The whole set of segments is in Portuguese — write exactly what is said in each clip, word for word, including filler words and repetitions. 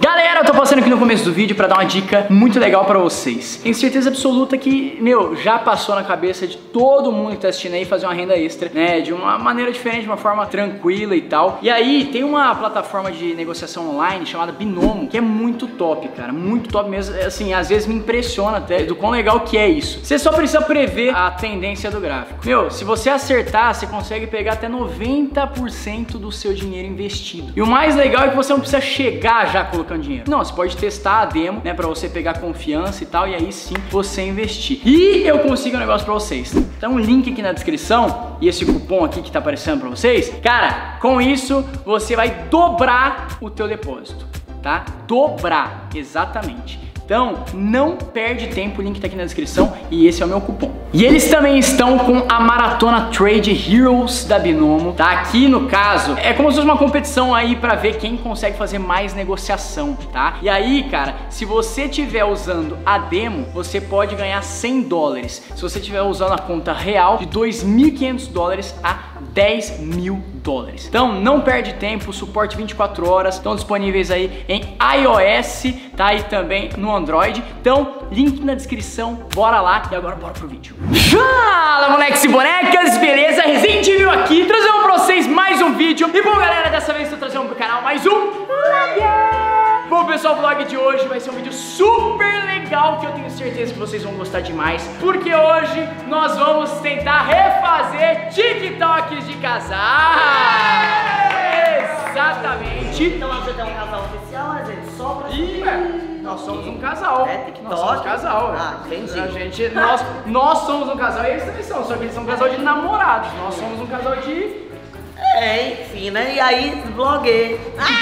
Galera, eu tô passando aqui no começo do vídeo pra dar uma dica muito legal pra vocês. Tenho certeza absoluta que, meu, já passou na cabeça de todo mundo que tá assistindo aí fazer uma renda extra, né? De uma maneira diferente, de uma forma tranquila e tal. E aí, tem uma plataforma de negociação online chamada Binomo, que é muito top, cara. Muito top mesmo. Assim, às vezes me impressiona até do quão legal que é isso. Você só precisa prever a tendência do gráfico. Meu, se você acertar, você consegue pegar até noventa por cento do seu dinheiro investido. E o mais legal é que você não precisa chegar já colocando dinheiro. Não, você pode testar a demo, né, pra você pegar confiança e tal, e aí sim você investir. E eu consigo um negócio pra vocês. Então um link aqui na descrição e esse cupom aqui que tá aparecendo pra vocês. Cara, com isso você vai dobrar o teu depósito, tá? Dobrar, exatamente. Então, não perde tempo, o link tá aqui na descrição e esse é o meu cupom. E eles também estão com a Maratona Trade Heroes da Binomo, tá? Aqui no caso, é como se fosse uma competição aí pra ver quem consegue fazer mais negociação, tá? E aí, cara, se você estiver usando a demo, você pode ganhar cem dólares. Se você estiver usando a conta real, de dois mil e quinhentos dólares a dez mil dólares. Então não perde tempo, suporte vinte e quatro horas, estão disponíveis aí em iOS, tá? E também no Android. Então, link na descrição, bora lá e agora bora pro vídeo. Fala, moleques e bonecas, beleza? Resident Evil aqui, trazendo pra vocês mais um vídeo. E bom, galera, dessa vez estou trazendo pro canal mais um Bom, pessoal, o vlog de hoje vai ser um vídeo super legal que eu tenho certeza que vocês vão gostar demais, porque hoje nós vamos tentar refazer TikToks de casal. Exatamente. Então você tem um casal oficial, mas ele só pra E nós somos um casal. É, TikTok. Nós somos um casal. Ah, entendi. A gente, nós, nós somos um casal e eles também são, só que eles são um casal de namorados. Nós somos um casal de... É, enfim, né? E aí, blogueiro.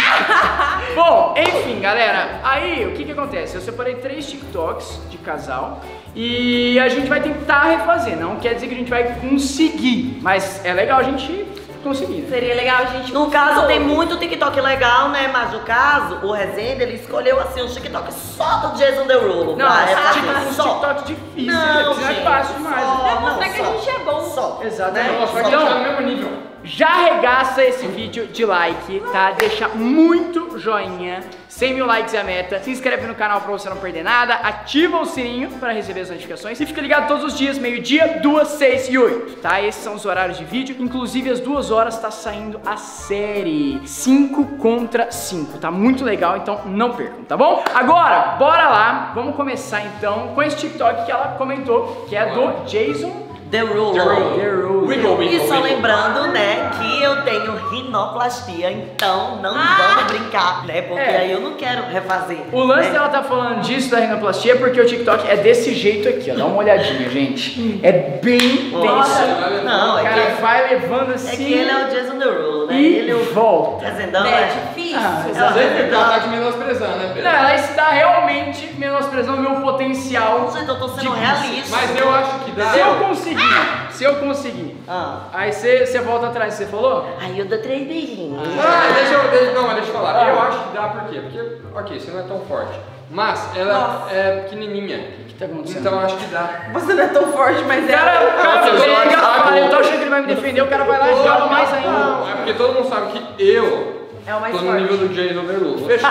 Bom, enfim, galera, aí o que que acontece? Eu separei três TikToks de casal e a gente vai tentar refazer. Não quer dizer que a gente vai conseguir, mas é legal a gente conseguir, né? Seria legal a gente... No caso, tem muito TikTok legal, né? Mas no caso, o Rezende, ele escolheu assim um TikTok só do Jason Derulo. Não, pra é refazer. tipo um Só. TikTok difícil, Não, não é gente, fácil demais. só. Né? Mostrar não, que só. a gente é bom. Só. Exatamente. Né? Nossa, Só. no mesmo nível. Já arregaça esse vídeo de like, tá? Deixa muito joinha, cem mil likes é a meta. Se inscreve no canal pra você não perder nada, ativa o sininho pra receber as notificações e fica ligado todos os dias, meio-dia, duas, seis e oito, tá? Esses são os horários de vídeo, inclusive às duas horas tá saindo a série cinco contra cinco, tá muito legal, então não percam, tá bom? Agora, bora lá, vamos começar então com esse TikTok que ela comentou, que é do Jason Derulo. Derulo. Wiggle, wiggle, E só wiggle. lembrando, né, que eu tenho rinoplastia, então não vamos brincar, né? Porque É. aí eu não quero refazer. O lance né? dela tá falando disso da rinoplastia é porque o TikTok é desse jeito aqui, ó. Dá uma olhadinha, gente. É bem Nossa, tenso. não, O é cara que, vai levando é assim que ele é o Jason Derulo, né? e Ele é o volta. Rezendão, É é difícil. Ah, Às exato. vezes ela tá te menosprezando, né, Não, Pedro? ela está realmente menosprezando o meu potencial. Gente, eu tô sendo de- realista. Mas eu acho que dá. Se eu conseguir, se eu conseguir, Ah. aí você você volta atrás, você falou? Aí eu dou três beijinhos. Ah, deixa eu, deixa, não, mas deixa eu falar. Eu acho que dá por quê? Porque, ok, você não é tão forte. Mas ela é pequenininha. O que tá acontecendo? Então eu acho que dá. Você não é tão forte, mas O cara, o cara Nossa, eu sou pega, uma fala, eu tô cago. achando que ele vai me defender, o cara vai lá e joga mais ainda. Não, é porque todo mundo sabe que eu é o mais tô no forte. nível do Jason Derulo. Fechou.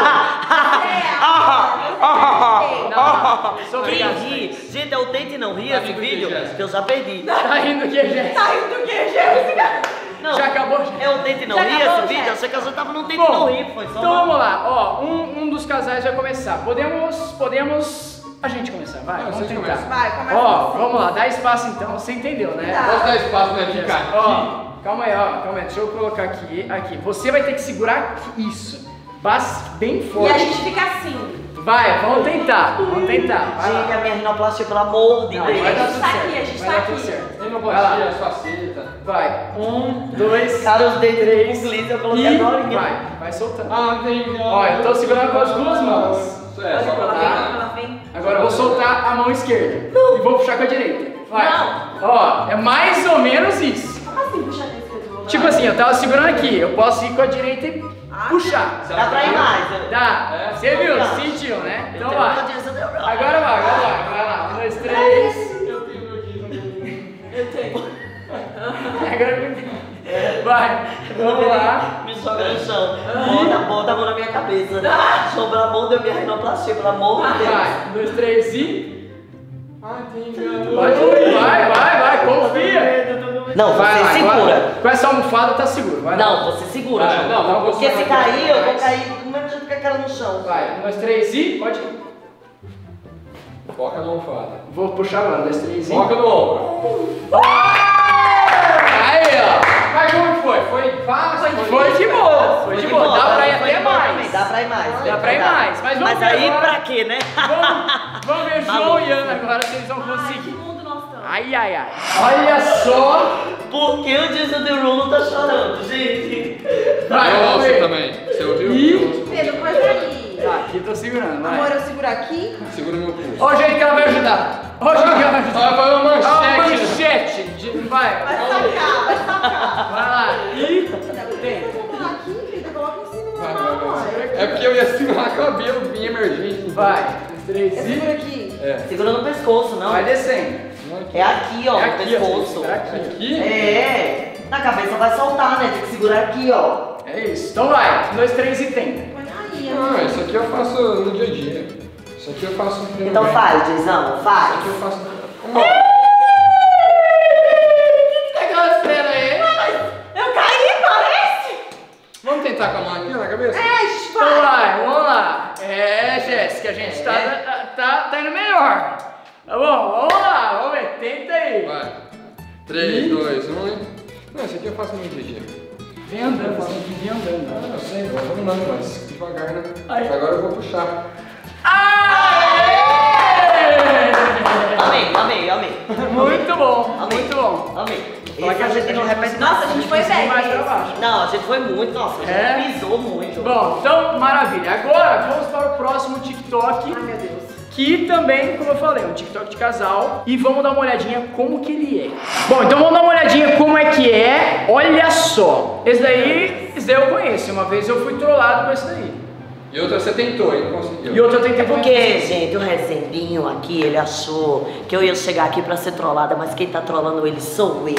Não, não, sou Quem obrigado. ri? Gente, eu tente não rir Tá esse rindo de vídeo, quê, Jéssica? que eu já perdi. Tá rindo aqui, gente? Tá rindo do que, Jéssica? Não, Já acabou, gente? eu tente não Já rir acabou, esse vídeo, Jéssica? eu achei que eu já tava no tente Bom, não rir, foi só então uma- vamos lá, ó, um, um dos casais vai começar. Podemos, podemos a gente começar, vai, Não, vamos vocês tentar. começam. Vai, começa Ó, você. vamos lá, dá espaço então, você entendeu, né? Tá. Posso dar espaço, né, ficar aqui? Ó, calma aí, ó, calma aí, deixa eu colocar aqui, aqui. Você vai ter que segurar aqui, isso, bas- bem E a forte. gente fica assim. Vai, vamos tentar, vamos tentar. Vai Gente, lá. a minha rinoplastia, pelo amor de Não, Deus. vai dar A gente tudo tá certo, aqui, a gente vai tá dar aqui. tudo certo. Vai Rinoplastia, lá. faceta. Vai, um, dois, Cara, os dedos três, com gliss, eu coloquei e agora. vai, vai soltando. Ah, tem. Ó, eu tô segurando com as duas mãos. É, só Ela pra vem, dar. ela vem. Agora eu vou soltar a mão esquerda e vou puxar com a direita. Vai. Não. Ó, é mais ou menos isso. Como assim puxar desse dedo? Tipo assim, eu tava segurando aqui, eu posso ir com a direita e puxar. Dá pra ir mais. né? Dá. É. Você viu? Dá. Sentiu, né? Então Então, vai. o Jason Derulo. Agora vai, agora vai. Vai lá. Um, dois, três. Eu tenho meu Jason. Eu tenho. Agora vai. Vamos lá. joga no chão. Bota, bota a mão na minha cabeça. João, pelo amor de Deus, minha rinoplastia, pelo amor de Deus. Vai, um, dois, três e... Ai, tem engano. Vai, vai, vai, vai, confia. Não, você Vai lá, segura. agora, com essa almofada tá seguro. Vai lá. Não, você segura, Vai, João. não, não, Porque você se vai cair, eu vou mais. cair do mesmo jeito que a cara no chão. Vai, um, dois, três e... Pode ir. Foca na almofada. Vou puxar agora, um, dois, três e... Foca no ombro. Aí, ó. Mas como que foi? Foi fácil? Foi de boa, foi de boa. Dá pra ir foi até de boa mais. também, Dá pra ir mais. Dá pra ir mais, mas vamos Mas ver aí agora. pra quê, né? Vamos, vamos ver Tá João bom. e Ana agora se eles vão Ai, que conseguir. mundo nós estamos. Ai, ai, ai. Olha só. Por que o Jason Derulo tá chorando, gente? Vai, Eu vamos ouço ver. também. Você ouviu? E- Eu ouço. Pedro, coisa aí. Tá, aqui tô segurando, Amor, vai. eu seguro aqui. Segura meu pulso. Olha o jeito que ela vai ajudar. Olha o jeito que ela vai ajudar. Ela vai uma Olha a manchete. manchete. de- Vai, Vai sacar, vai sacar. vai lá. E... Tem. Coloca aqui, filha, coloca em cima. Vai, Não, vai, vai. amor. É porque eu ia segurar cabelo bem emergente. Vai, um, dois, três Eu e... seguro aqui. É. Segura no pescoço, não. Vai descendo. É aqui, ó, É no aqui, ó. pescoço. Será que Aqui? É. Na cabeça vai soltar, né? Tem que segurar aqui, ó. É isso. Então vai. Um, dois, três e tenta. Põe aí, amor. Ah, isso aqui eu faço no dia a dia. Isso aqui eu faço no treino Então bem. faz, Jason, Isso faz. aqui eu faço no... Tá aquela cena aí? Eu caí, parece. Vamos tentar com a mão aqui na cabeça? É, Então vai. vai, vamos lá. É, Jéssica, a gente tá, tá, tá indo melhor. Tá bom, vamos lá, vamos ver, tenta aí. Vai. três, dois, um e... Não, isso aqui eu faço no dia a dia. Vem andando, você tem que vir andando. Ah, eu sei, vamos andando, mas devagar, né? Aí. Agora eu vou puxar. Aê! Amei, amei, amei. Muito bom, Amei. muito bom. Amei. Falar Esse que a gente não repete mais. Nossa, a gente foi Consegui bem. mais pra baixo. Não, a gente foi muito, nossa, a gente É? pisou muito. Bom, então, maravilha. Agora, vamos para o próximo TikTok. Ai, meu Deus. Que também, como eu falei, é um TikTok de casal. E vamos dar uma olhadinha como que ele é. Bom, então vamos dar uma olhadinha como é que é. Olha só. Esse daí, esse daí eu conheço. Uma vez eu fui trollado com esse daí. E outra você tentou e não conseguiu. E outro eu tentei É porque, gente, o Rezendinho aqui, ele achou que eu ia chegar aqui pra ser trollada, mas quem tá trollando ele sou eu.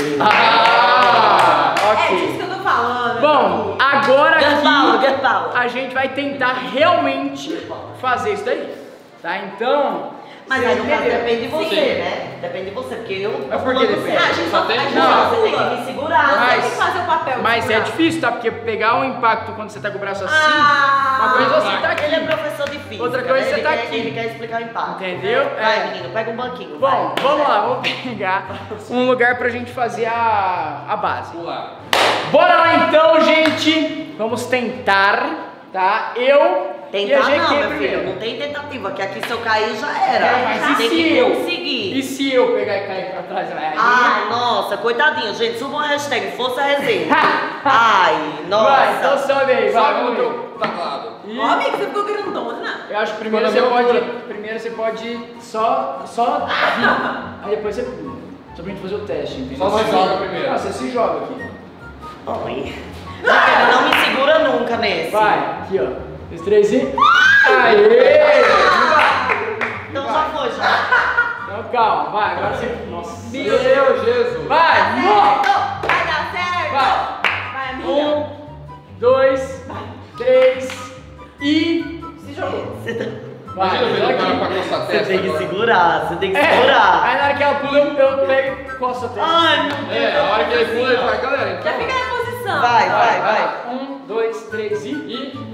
Ah, É disso ok. que eu tô falando. Bom, agora Get power, aqui get power. a gente vai tentar realmente fazer isso daí. Tá? Então... Mas vocês aí no caso entenderam. depende de você, Sim. né? Depende de você, porque eu. Mas por que depende? Ah, a gente Só só tem- a gente Não, só Você tem pula. que me segurar. Você Mas- tem que fazer o papel de Mas é segurar. difícil, tá? Porque pegar o impacto quando você tá com o braço assim, Ah, uma coisa você tá Ele é aqui. professor de física. Outra coisa, né? você ele tá quer, aqui. Ele quer explicar o impacto. Entendeu? Vai, É. menino, pega um banquinho. Bom, vai. vamos lá, vamos pegar um lugar pra gente fazer a, a base. Pular. Bora lá então, gente! Vamos tentar, tá? Eu e Tentar a não, G Q meu primeiro. filho, não tem tentativa, que aqui se eu cair já era. É, mas e tem se que eu? conseguir. E se eu pegar e cair pra trás? Aí... Ai, nossa, coitadinho, gente, suba uma hashtag, força resenha. Ai, nossa. Vai, então sobe aí, vai, Sabe vamos no ver. teu teclado. E Ó, amigo, você ficou grandona. eu acho que primeiro Quando você eu pode. vou- Primeiro você pode só. só vir. Aí depois você pula. Só pra gente fazer o teste, entendeu? Só você joga primeiro. Ah, você se joga aqui. Oi. Gente, não me segura nunca nesse. Vai, aqui ó. Dois, três e. Aê! Então já foi, já. Então calma, vai, agora você. Nossa. Meu Deus, Jesus. Vai! Morre! Vai dar certo. Vai! Vai, amiga. Um, dois, três e. Se jogou. Vai, Imagina ver aqui. agora pra nossa Você testa tem que agora. segurar, você tem que É, segurar. aí na hora que ela pula, eu, eu pego e coço a testa. Ai, meu Deus. É, a hora que ele pula, ele fala, galera, então... Já fica na posição. Vai, vai, vai. Um, dois, três e. E...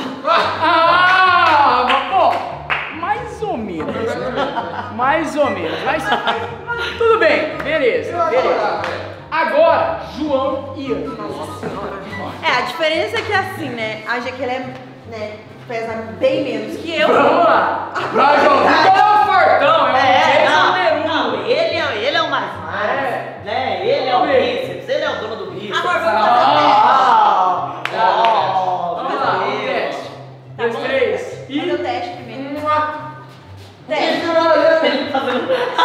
Ah! Mas, bom, mais ou menos. Mais ou menos. Mas tudo bem, beleza, beleza. Agora, João e Ana. É, a diferença é que assim, né? A G Q ela é, né, pesa bem menos que eu. Vamos lá. Vai, João. Qual é o fortão? É o É, Jason não, Derulo. não, ele é, ele é o mais mais, É. né? Ele é o Vamos ver. bíceps, ele é o dono do bíceps. Agora vamos Ah, Tá, oh, Vamos meu lá, Deus. um teste. Tá Dois, bom. três Fazer o e. teste primeiro. Ele Teste. fazendo...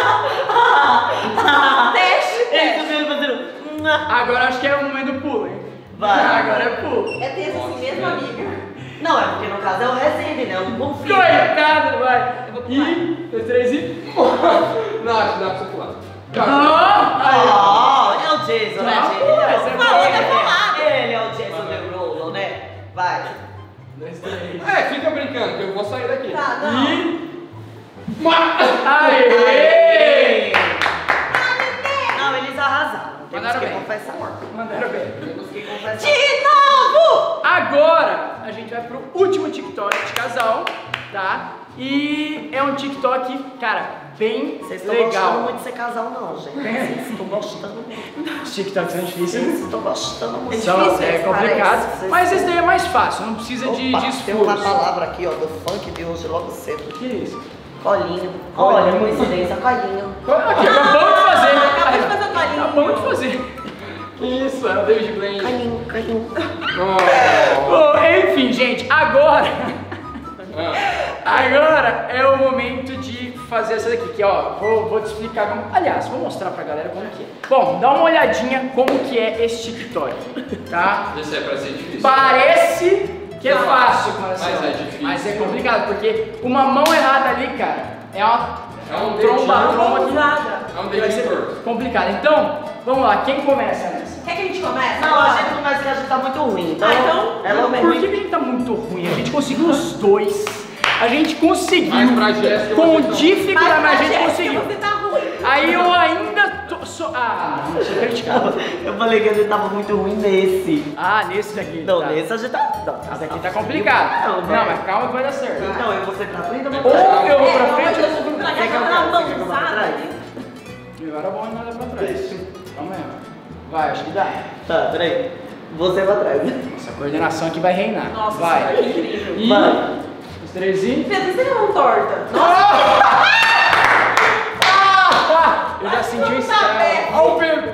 Teste. Ele Teste. fazendo... fazendo... Agora acho que é o momento do pulo, hein? Vai. Agora é pulo. É tenso assim mesmo, amiga? Não, é porque no caso é o Resende, né? Eu não confio. Coitado, vai. Eu vou pular. E. Dois, três e. Não, acho que dá pra você pular. Ah! Ah, é o Jason, né, Não, gente? Ele é o- essa é boa. ele, Falou, é, ele é o Jason Derulo, né? Vai. Dois, três. É, fica brincando, que eu vou sair daqui. Tá, não. E... Aê! Não, eles arrasaram. Temos Mandaram que bem. confessar. Mandaram bem. Temos que confessar. De novo! Agora a gente vai pro último TikTok de casal, tá? E é um TikTok, cara, bem Vocês estão gostando legal. muito de ser casal, não, gente. Vocês estão gostando muito. Os TikToks são difíceis. Vocês estão gostando muito. São, difícil, é complicado. parece. Mas esse daí é mais fácil, não precisa de, Opa, de tem uma esforço. palavra aqui, ó, do funk de hoje, logo cedo. Que isso? Colinho. Colinho. Olha, coincidência, colinho. Aqui, acabamos de fazer. Acabou de fazer o colinho. Acabamos de fazer. Que isso, é o David Blaine. Colinho, colinho. Oh. Bom, enfim, gente, agora... Ah. Agora é o momento de fazer essa daqui, que ó, vou, vou te explicar como... Aliás, vou mostrar pra galera como que é. Bom, dá uma olhadinha como que é esse TikTok, tá? Esse é pra ser difícil. Parece que é fácil, mas, Mas é difícil. Mas é complicado, porque uma mão errada ali, cara, é uma... É um tromba, dedinho. tromba aqui. Ousada. É um Vai ser dedinho torto. complicado. Então, vamos lá, quem começa nessa? Quer que a gente comece? Não, a gente começa que a gente tá muito ruim. Então, Ah, então, ela é Por ruim. que que a gente tá muito ruim? A gente conseguiu os dois. A gente conseguiu. Mas pra Jéssica Com vocês não. dificuldade, mas a gente Jéssica, conseguiu. Você tá ruim. Aí eu ainda tô. So... Ah, não, deixa eu criticar. Eu falei que a gente tava muito ruim nesse. Ah, nesse daqui. Não, tá. nesse a gente tá. Não, Esse daqui tá complicado. Não, Não, vai. mas calma que vai dar certo. Então, eu vou ser pra frente ou Ou vou pra trás? eu vou pra É, frente ou eu eu vou pra vou trás. pra Você quer Dá eu uma quero? Você quer que eu vá pra mãozada. trás? Agora a bola nada pra trás. Calma aí. Vai, acho que dá. Tá, peraí. Você pra trás. Essa coordenação aqui vai reinar. Nossa, vai. que incrível. E... Vai. Os três e... Pedro, você tem a mão torta? Ah! Eu já senti o Não tá estrago. bem. Olha o Pedro.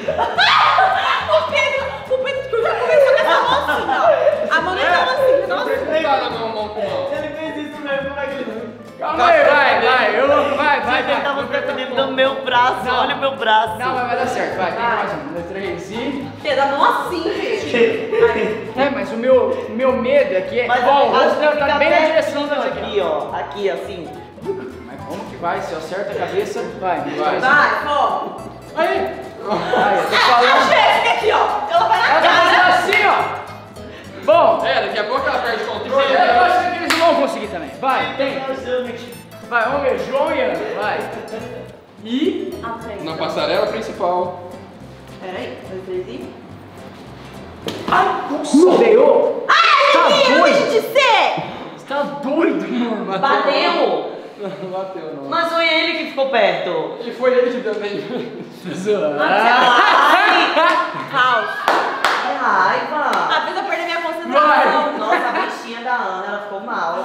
O Pedro, o Pedro que já começou com essa mão assim, ó. A mão nem tava assim, nossa. Não tá na mão, mão com mão. Ele fez isso mesmo, como é que ele... Calma aí, vai, vai. Eu, vai, vai, Ele vai. tava preferindo do meu braço, Não. olha o meu braço. Não, mas vai dar certo. Vai, tem Vai. mais um. Dois, três e... Pedro, a mão assim, Pedro. É, mas o meu, o meu medo é que... Mas Ó, o a- rosto dela tá fica bem na pertinho direção da aqui. aqui, ó. Aqui, assim. Mas como que vai? Se eu acerto a cabeça, vai. Vai. Vai, foco. Aí. Aí, eu tô A falando. Jéssica aqui, ó. Ela vai na Ela tá cara. fazendo assim, ó. Bom, É, daqui a pouco ela perde eu controle. acho que eles não vão conseguir também. Vai, tem. Vai, vamos ver. João e Ana, vai. E... Aprende. Na passarela principal. Pera aí, dois, três e... Ai, nossa, veio. Ai, Tá menino, doido? deixa de ser! Você tá doido, mano. Bateu! Não bateu, não. Mas foi ele que ficou perto. E foi ele que deu meio. Ai, falso. Que raiva! Às vezes eu perdi minha concentração. Nossa, a bichinha da Ana, ela ficou mal.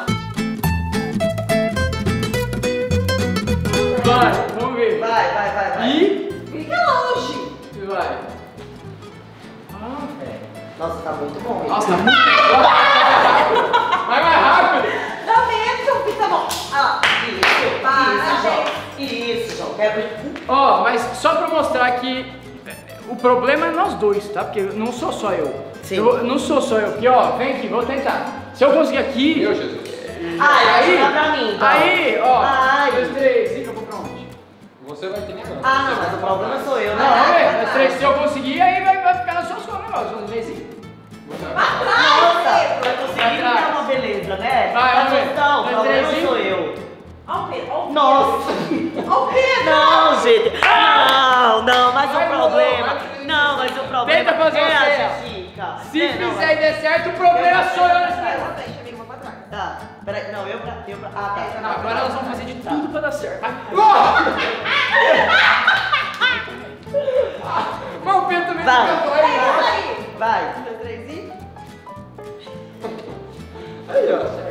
Vai, vamos ver. Vai, vai, vai, vai. E... Fica longe. Vai. Ah, velho. Nossa, tá muito bom. hein? Nossa, tá muito... Vai mais rápido. Dá medo, fica bom. Olha lá. Isso, Para, isso, João. gente. Isso, João. Quebra. Ó, mas só pra mostrar que o problema é nós dois, tá? Porque não sou só eu. Sim. Eu não sou só eu. Porque, ó, vem aqui, vou tentar. Se eu conseguir aqui... Meu Jesus. Ah, aí, dá pra mim, então. aí, ó, Ai. dois, três, e eu vou pra onde? Você vai ter que agora. Ah, não, mas o problema sou eu, né? Não, vamos ver, vai, dois, vai. três, se eu conseguir, aí vai, vai ficar nas suas costas o negócio, dois, três, e... Nossa, vai conseguir Vai atrás. dar uma beleza, né? Vai, vamos ver. Mas não, o Dois, problema três, e- sou eu. Olha o Pedro, olha o Pedro. Nossa! Olha o Pedro. Não, gente! Não, não, mas Vai, o problema. vai, vai. Não, mas o problema Tenta fazer é você, a ó. Jéssica. Se É, não, fizer e der certo, o problema sou eu nesse Vai negócio. pra frente, amigo, vai pra trás. Tá, peraí, não, eu pra. Eu pra ah, tá. Não, agora elas vão fazer de tudo pra dar certo. Mas o Pedro também Vai. não vai. Isso aí. Vai. Um, dois, três e... Aí, ó.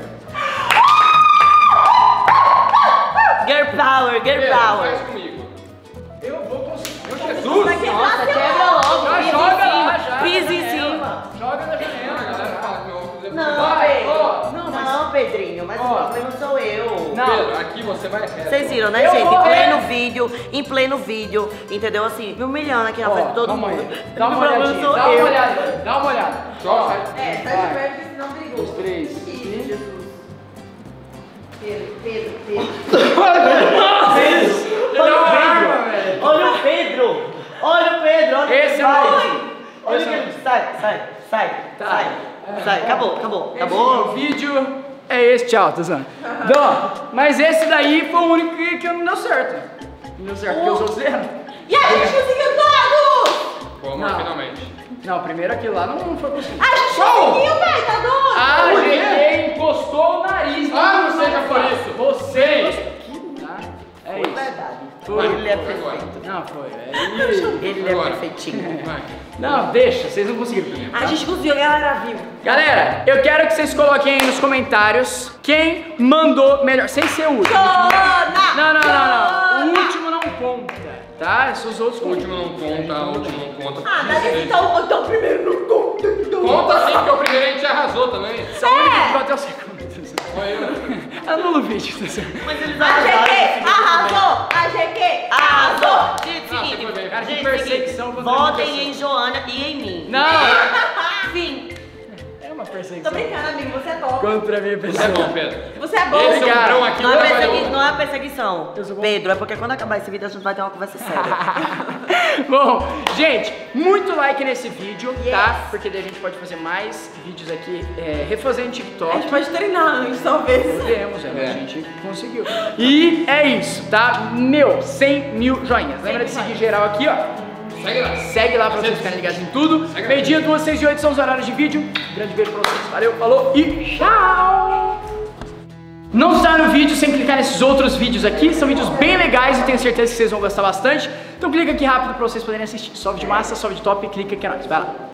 Girl power, girl Pedro, faz power. comigo. Eu vou conseguir. Meu Vai Jesus! quebrar Nossa, seu quebra óculos. logo. Já Pisa joga em lá, cima. já. Pisa na em janela. cima. Joga na A janela. galera fala que meu óculos é Não, Vai, Pedro. ó. Não, mas... Não, Pedrinho, mas Ó. o problema sou eu. Não. Pedro, aqui você vai reto. Vocês viram, né, Eu gente? vou Em pleno ver. vídeo, em pleno vídeo, entendeu? Assim, me humilhando aqui na Ó, frente de todo dá uma mundo. olhada. Dá uma O problema olhadinha, sou dá uma eu. olhada, dá uma olhada. Só sai. É, sai Vai. de perto, porque senão brigou. Dois, três. Ih, Jesus. Pedro, Pedro, Pedro. Ele é uma arma, velho. Olha o Pedro! Olha o Pedro! Olha o Esse que é o faz. nome. Olha o Esse que é o ele sai, sai, sai, Tá. sai. Isso aí, acabou, acabou, O acabou. vídeo é esse, tchau, tô zoando. Então, mas esse daí foi o único que, que não deu certo. Não deu certo, porque os outros deram. E a gente conseguiu todos! Pô, amor, Não. finalmente. Não, primeiro aquilo lá não, não foi possível. A gente conseguiu, velho, tá doido? A Por quê? G G encostou o nariz. Ah, no não seja por isso. Você. Sim. Tá? É Foi isso. verdade. Foi. Ele é Foi agora. perfeito. Não, foi. É... Ele é Agora. perfeitinho. Vai. Não, deixa, vocês não conseguiram primeiro. tá? A gente conseguiu, a galera viu. Galera, eu quero que vocês coloquem aí nos comentários quem mandou melhor, sem ser o último. Joana! Não, não, não, não. O Joana! último não conta, tá? Esses os outros O último não conta, o último não conta. Ah, mas então, então o primeiro não conta. Então. Conta sim, porque o primeiro a gente arrasou também. Só o único que ficou até o segundo. Foi eu. Anula o vídeo. Mas eles A arrasaram. G Q arrasou! A G Q arrasou! Gente, Ah, seguinte, você foi bem. Cara, que gente, perseguição seguinte, contra a votem minha em Joana e em mim. Não, Sim. é uma Tô perseguição brincando, amigo, você é top. contra a minha Você pessoa. é bom, Pedro. Você é bom. Esse é um Obrigado. grão aqui. Não é, vai persegui... valer. não é perseguição. Eu sou bom. Pedro, é porque quando acabar esse vídeo a gente vai ter uma conversa séria. Bom, gente, muito like nesse vídeo, tá? Yes. Porque daí a gente pode fazer mais vídeos aqui, é, refazendo A TikTok. gente pode treinar antes, talvez. Podemos, é, É. a gente conseguiu. E é isso, tá? Meu, cem mil joinhas. Lembra de seguir geral aqui, ó. Segue lá. Segue lá pra vocês ficarem ligados em tudo. Segue lá. Meio-dia, duas, seis e oito são os horários de vídeo. Grande beijo pra vocês. Valeu, falou e tchau! Não sai no vídeo sem clicar nesses outros vídeos aqui. São vídeos bem legais e tenho certeza que vocês vão gostar bastante. Então clica aqui rápido pra vocês poderem assistir. Sobe de massa, sobe de top e clica que é nóis. Vai lá.